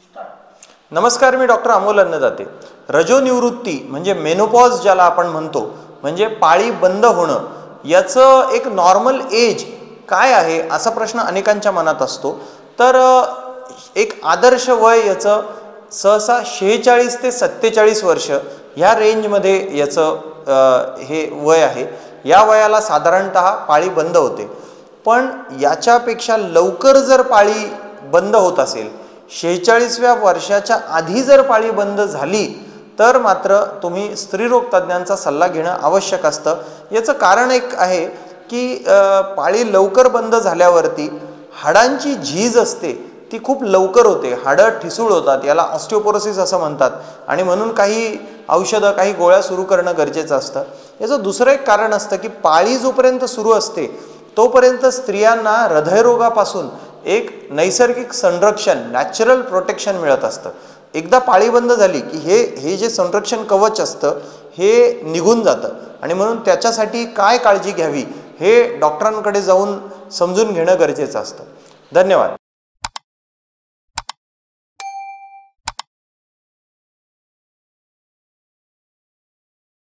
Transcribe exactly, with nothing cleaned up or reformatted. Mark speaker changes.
Speaker 1: नमस्कार, मी डॉक्टर अमोल अन्नदाते. रजोनिवृत्ती म्हणजे मेनोपॉज ज्याला आपण म्हणतो, म्हणजे पाळी बंद होणं, याचं एक नॉर्मल एज काय आहे असा प्रश्न अनेकांच्या मनात असतो. तर एक आदर्श वय याचं सहसा शेहेचाळीस ते सत्तेचाळीस वर्ष ह्या रेंजमध्ये याचं हे वय आहे. या वयाला साधारणतः पाळी बंद होते. पण याच्यापेक्षा लवकर जर पाळी बंद होत असेल, शेहेचाळीसव्या वर्षाच्या आधी जर पाळी बंद झाली, तर मात्र तुम्ही स्त्रीरोग तज्ज्ञांचा सल्ला घेणं आवश्यक असतं. याचं कारण एक आहे की पाळी लवकर बंद झाल्यावरती हाडांची झीज असते ती खूप लवकर होते, हाडं ठिसूळ होतात, याला ऑस्टिओपोरोसिस असं म्हणतात, आणि म्हणून काही औषधं काही गोळ्या सुरू करणं गरजेचं असतं. याचं दुसरं एक कारण असतं की पाळी जोपर्यंत सुरू असते तोपर्यंत स्त्रियांना हृदयरोगापासून एक नैसर्गिक संरक्षण, नॅचरल प्रोटेक्शन मिळत असतं. एकदा पाळी बंद झाली की हे हे जे संरक्षण कवच असतं हे निघून जातं, आणि म्हणून त्याच्यासाठी काय काळजी घ्यावी हे डॉक्टरांकडे जाऊन समजून घेणं गरजेचं असतं. धन्यवाद.